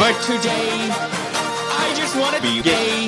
But today, I just want to be gay.